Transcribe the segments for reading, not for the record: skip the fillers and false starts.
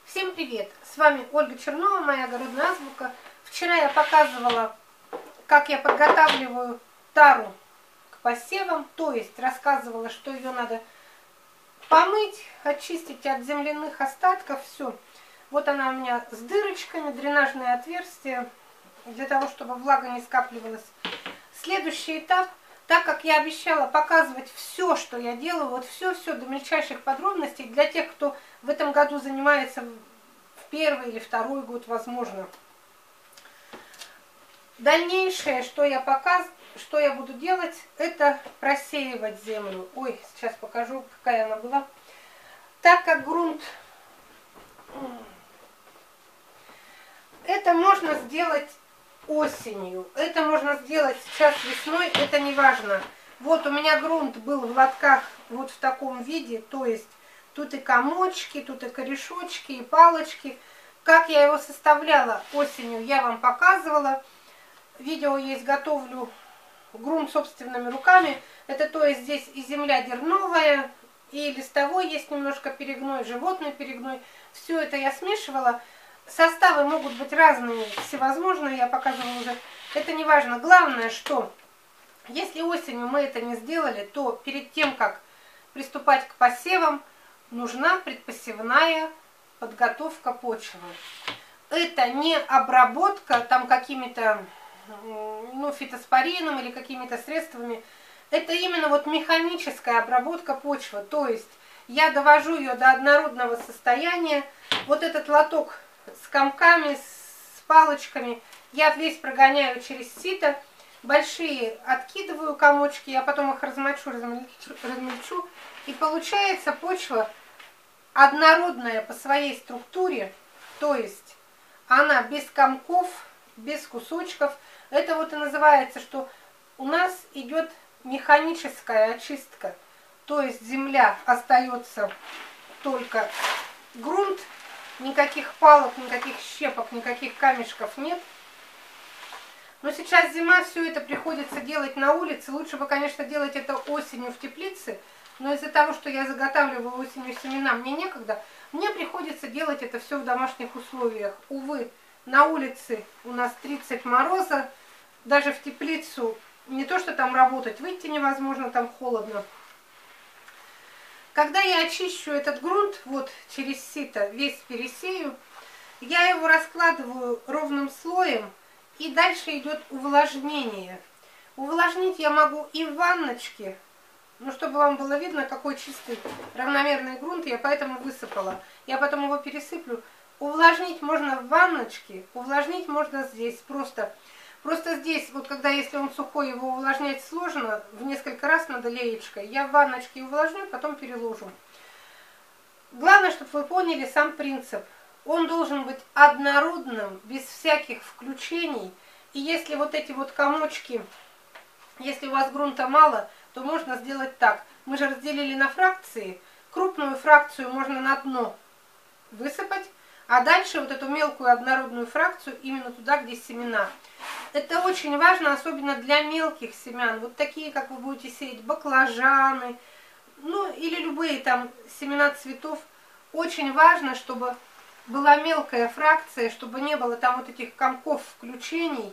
Всем привет! С вами Ольга Чернова, моя огородная азбука. Вчера я показывала, как я подготавливаю тару к посевам, то есть рассказывала, что ее надо помыть, очистить от земляных остатков, все. Вот она у меня с дырочками, дренажное отверстие, для того, чтобы влага не скапливалась. Следующий этап, так как я обещала показывать все, что я делаю, вот все до мельчайших подробностей, для тех, кто в этом году занимается в первый или второй год, возможно. Дальнейшее, что я буду делать, это просеивать землю. Ой, сейчас покажу, какая она была. Так как грунт, это можно сделать осенью, это можно сделать сейчас весной, это не важно. Вот у меня грунт был в лотках вот в таком виде, то есть тут и комочки, тут и корешочки, и палочки. Как я его составляла осенью, я вам показывала. Видео есть, готовлю грунт собственными руками. Это то есть здесь и земля дерновая, и листовой есть немножко перегной, животный перегной. Все это я смешивала. Составы могут быть разные, всевозможные, я показывала уже. Это не важно. Главное, что если осенью мы это не сделали, то перед тем, как приступать к посевам, нужна предпосевная подготовка почвы. Это не обработка там какими-то фитоспорином или какими-то средствами. Это именно вот механическая обработка почвы. То есть я довожу ее до однородного состояния. Вот этот лоток с комками, с палочками я весь прогоняю через сито. Большие откидываю комочки, я потом их размочу, размельчу. И получается почва однородная по своей структуре. То есть она без комков, без кусочков. Это вот и называется, что у нас идет механическая очистка. То есть земля остается только грунт, никаких палок, никаких щепок, никаких камешков нет. Но сейчас зима, все это приходится делать на улице. Лучше бы, конечно, делать это осенью в теплице, но из-за того, что я заготавливаю осенью семена, мне некогда. Мне приходится делать это все в домашних условиях. Увы, на улице у нас 30 мороза, даже в теплицу не то, что там работать, выйти невозможно, там холодно. Когда я очищу этот грунт, вот через сито весь пересею, я его раскладываю ровным слоем, и дальше идет увлажнение. Увлажнить я могу и в ванночке, чтобы вам было видно, какой чистый равномерный грунт, я поэтому высыпала. Я потом его пересыплю. Увлажнить можно в ванночке, увлажнить можно здесь. Просто здесь, вот когда, если он сухой, его увлажнять сложно, в несколько раз надо леечкой. Я в ванночке увлажню, потом переложу. Главное, чтобы вы поняли сам принцип. Он должен быть однородным, без всяких включений. И если вот эти вот комочки, если у вас грунта мало, то можно сделать так. Мы же разделили на фракции. Крупную фракцию можно на дно высыпать, а дальше вот эту мелкую однородную фракцию именно туда, где семена. Это очень важно, особенно для мелких семян. Вот такие, как вы будете сеять баклажаны, или любые там семена цветов. Очень важно, чтобы была мелкая фракция, чтобы не было там вот этих комков включений.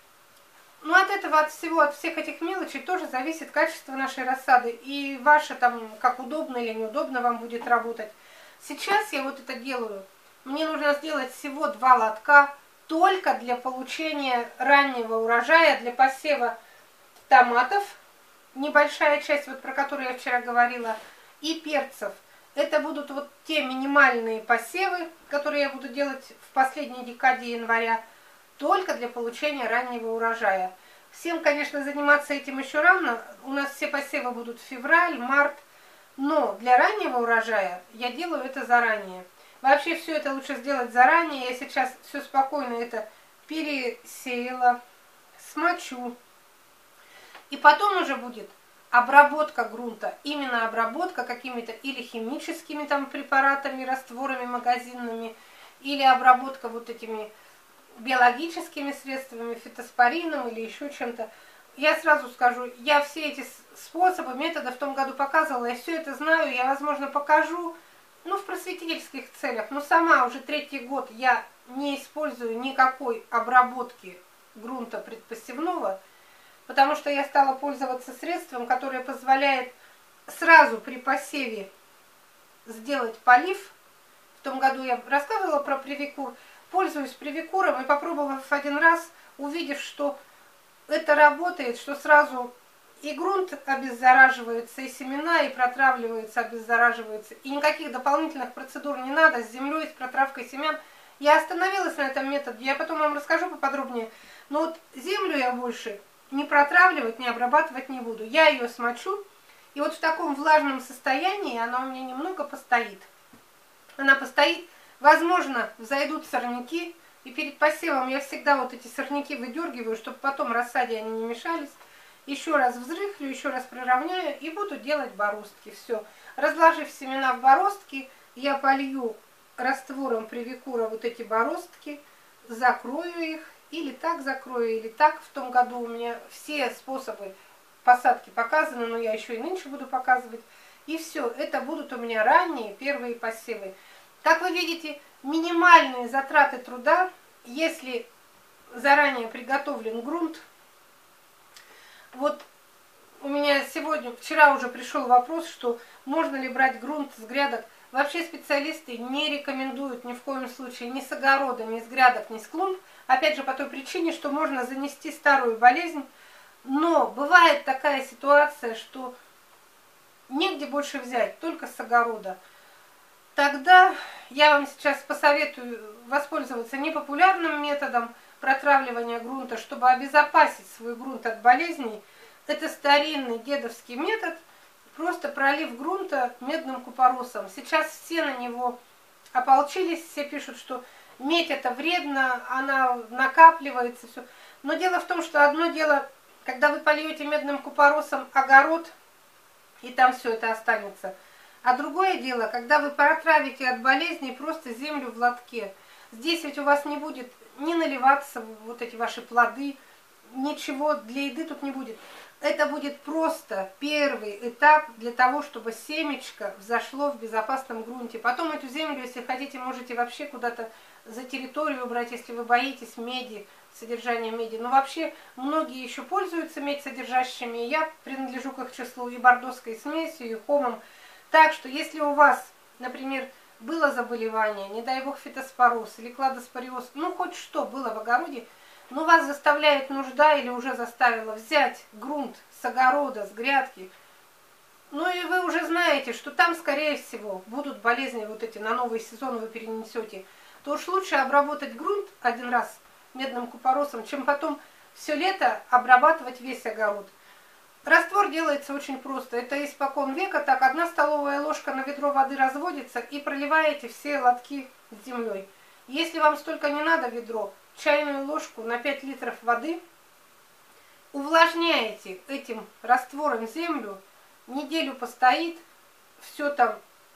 От этого, от всех этих мелочей тоже зависит качество нашей рассады. И ваше там, как удобно или неудобно вам будет работать. Сейчас я вот это делаю. Мне нужно сделать всего 2 лотка только для получения раннего урожая, для посева томатов. Небольшая часть, вот про которую я вчера говорила, и перцев. Это будут вот те минимальные посевы, которые я буду делать в последней декаде января, только для получения раннего урожая. Всем, конечно, заниматься этим еще рано. У нас все посевы будут февраль, март. Но для раннего урожая я делаю это заранее. Вообще все это лучше сделать заранее. Я сейчас все спокойно это пересеяла, смочу. И потом уже будет обработка грунта. Именно обработка какими-то или химическими там препаратами, растворами магазинными, или обработка вот этими биологическими средствами, фитоспорином или еще чем-то. Я сразу скажу, я все эти способы, методы в том году показывала, я все это знаю, я, возможно, покажу ну, в просветительских целях. Но сама уже 3-й год я не использую никакой обработки грунта предпосевного, потому что я стала пользоваться средством, которое позволяет сразу при посеве сделать полив. В том году я рассказывала про привикур. Пользуюсь привикуром и, попробовав 1 раз, увидев, что это работает, что сразу и грунт обеззараживается, и семена, и протравливается, обеззараживается. И никаких дополнительных процедур не надо с землей, с протравкой семян. Я остановилась на этом методе, я потом вам расскажу поподробнее. Но вот землю я больше не протравливать, не обрабатывать не буду. Я ее смочу, и вот в таком влажном состоянии она у меня немного постоит. Она постоит, возможно, взойдут сорняки, и перед посевом я всегда вот эти сорняки выдергиваю, чтобы потом рассаде они не мешались. Еще раз взрыхлю, еще раз приравняю и буду делать бороздки. Все. Разложив семена в бороздки, я полью раствором привикура вот эти бороздки, закрою их, или так закрою, или так. В том году у меня все способы посадки показаны, но я еще и нынче буду показывать. И все, это будут у меня ранние первые посевы. Как вы видите, минимальные затраты труда, если заранее приготовлен грунт. Вот у меня вчера уже пришел вопрос, что можно ли брать грунт с грядок. Вообще специалисты не рекомендуют ни в коем случае ни с огорода, ни с грядок, ни с клумб. Опять же по той причине, что можно занести старую болезнь. Но бывает такая ситуация, что негде больше взять, только с огорода. Тогда я вам сейчас посоветую воспользоваться непопулярным методом протравливания грунта, чтобы обезопасить свой грунт от болезней. Это старинный дедовский метод, просто пролив грунта медным купоросом. Сейчас все на него ополчились, все пишут, что медь это вредно, она накапливается, все. Но дело в том, что одно дело, когда вы польете медным купоросом огород, и там все это останется. А другое дело, когда вы протравите от болезней просто землю в лотке. Здесь ведь у вас не будет не наливаться вот эти ваши плоды, ничего для еды тут не будет. Это будет просто первый этап для того, чтобы семечко взошло в безопасном грунте. Потом эту землю, если хотите, можете вообще куда-то за территорию убрать, если вы боитесь меди, содержания меди. Но вообще многие еще пользуются медь содержащими. Я принадлежу к их числу и бордоской смесью, и хомом. Так что если у вас, например, было заболевание, не дай бог фитоспороз или кладоспориоз, ну хоть что было в огороде, но вас заставляет нужда или уже заставила взять грунт с огорода, с грядки, ну и вы уже знаете, что там, скорее всего, будут болезни вот эти, на новый сезон вы перенесете, то уж лучше обработать грунт 1 раз медным купоросом, чем потом все лето обрабатывать весь огород. Раствор делается очень просто. Это испокон века. Так, 1 столовая ложка на ведро воды разводится и проливаете все лотки с землей. Если вам столько не надо ведро, чайную ложку на 5 литров воды увлажняете этим раствором землю, неделю постоит, все там,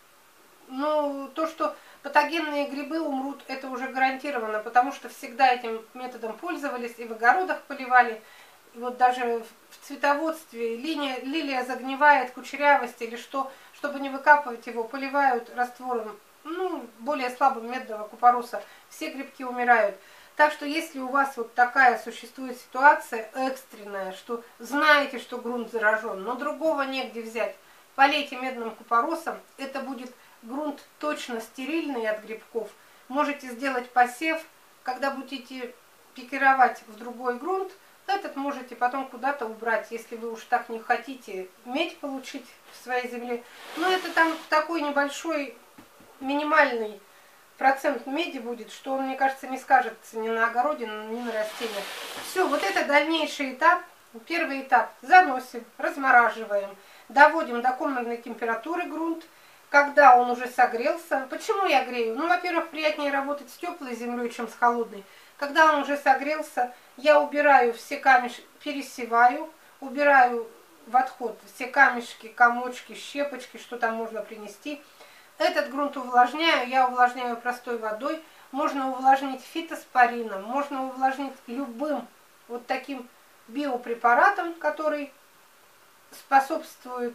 ну, то, что патогенные грибы умрут, это уже гарантированно, потому что всегда этим методом пользовались и в огородах поливали. И вот даже в цветоводстве лилия загнивает, кучерявость или что, чтобы не выкапывать его, поливают раствором, ну, более слабым медного купороса, все грибки умирают. Так что если у вас вот такая существует ситуация экстренная, что знаете, что грунт заражен, но другого негде взять, полейте медным купоросом, это будет грунт точно стерильный от грибков. Можете сделать посев, когда будете пикировать в другой грунт, этот можете потом куда-то убрать, если вы уж так не хотите медь получить в своей земле. Но это там такой небольшой, минимальный процент меди будет, что он, мне кажется, не скажется ни на огороде, ни на растениях. Все, вот это дальнейший этап. Первый этап. Заносим, размораживаем, доводим до комнатной температуры грунт. Когда он уже согрелся. Почему я грею? Ну, во-первых, приятнее работать с теплой землей, чем с холодной. Когда он уже согрелся, я убираю все камешки, пересеваю, убираю в отход все камешки, комочки, щепочки, что там можно принести. Этот грунт увлажняю, я увлажняю простой водой. Можно увлажнить фитоспорином, можно увлажнить любым вот таким биопрепаратом, который способствует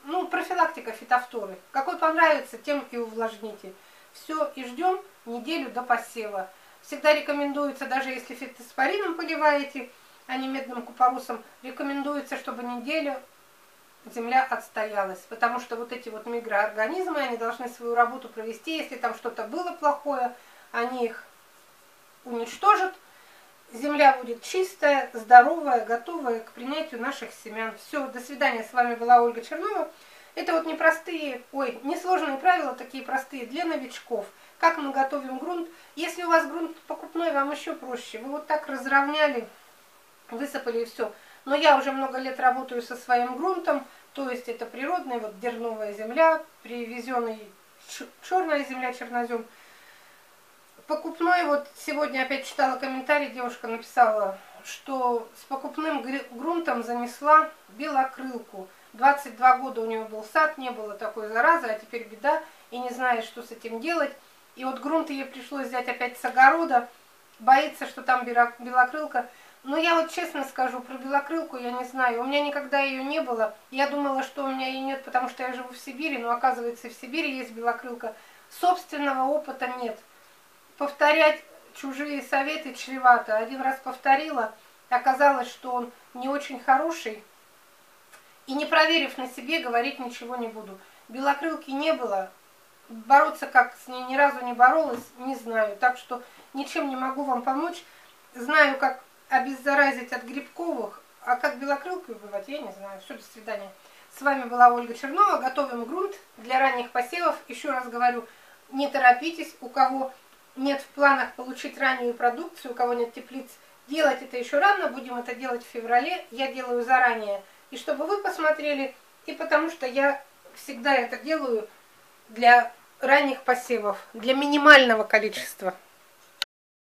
ну, профилактика фитофторы. Какой понравится, тем и увлажните. Все, и ждем неделю до посева. Всегда рекомендуется, даже если фитоспорином поливаете, а не медным купоросом, рекомендуется, чтобы неделю земля отстоялась. Потому что вот эти вот микроорганизмы, они должны свою работу провести. Если там что-то было плохое, они их уничтожат. Земля будет чистая, здоровая, готовая к принятию наших семян. Все, до свидания. С вами была Ольга Чернова. Это вот непростые, несложные правила, такие простые для новичков. Как мы готовим грунт. Если у вас грунт покупной, вам еще проще. Вы вот так разровняли, высыпали и все. Но я уже много лет работаю со своим грунтом. То есть это природная, вот дерновая земля, привезенный черная земля, чернозем. Покупной, вот сегодня опять читала комментарий, девушка написала, что с покупным грунтом занесла белокрылку. 22 года у нее был сад, не было такой заразы, а теперь беда, и не знает, что с этим делать. И вот грунт ей пришлось взять опять с огорода, боится, что там белокрылка. Но я вот честно скажу, про белокрылку я не знаю, у меня никогда ее не было. Я думала, что у меня ее нет, потому что я живу в Сибири, но оказывается, в Сибири есть белокрылка. Собственного опыта нет. Повторять чужие советы чревато. Один раз повторила, оказалось, что он не очень хороший. И не проверив на себе, говорить ничего не буду. Белокрылки не было. Бороться как с ней ни разу не боролась, не знаю. Так что ничем не могу вам помочь. Знаю, как обеззаразить от грибковых, а как белокрылку убивать, я не знаю. Все, до свидания. С вами была Ольга Чернова. Готовим грунт для ранних посевов. Еще раз говорю, не торопитесь. У кого нет в планах получить раннюю продукцию, у кого нет теплиц, делать это еще рано. Будем это делать в феврале. Я делаю заранее. И чтобы вы посмотрели, и потому что я всегда это делаю для ранних посевов, для минимального количества.